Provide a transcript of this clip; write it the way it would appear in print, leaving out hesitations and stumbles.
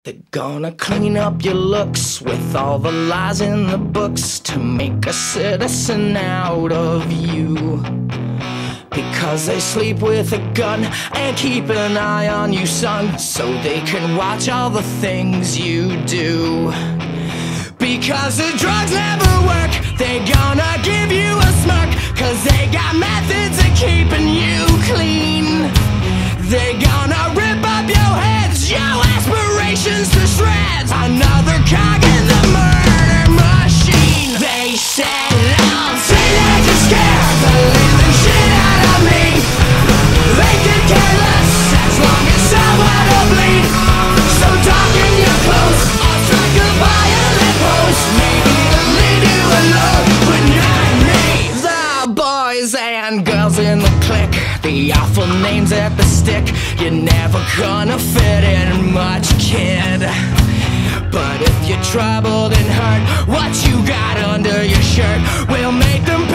They're gonna clean up your looks with all the lies in the books to make a citizen out of you. Because they sleep with a gun and keep an eye on you, son, so they can watch all the things you do. Because the drugs never work, they gonna give you a smirk, cause they got methods of keeping you clean. They gonna rip up your heads, your aspirations to shreds, another cog in the murder machine. They said I'll teenage and scare the living shit out of me. They could care less as long as someone will bleed. So darken your clothes, I'll strike a violent pose, maybe it'll lead you alone when you're in me. The boys and girls in the clique, the awful names at the stick, you're never gonna fit in much, kid. But if you're troubled and hurt, what you got under your shirt will make them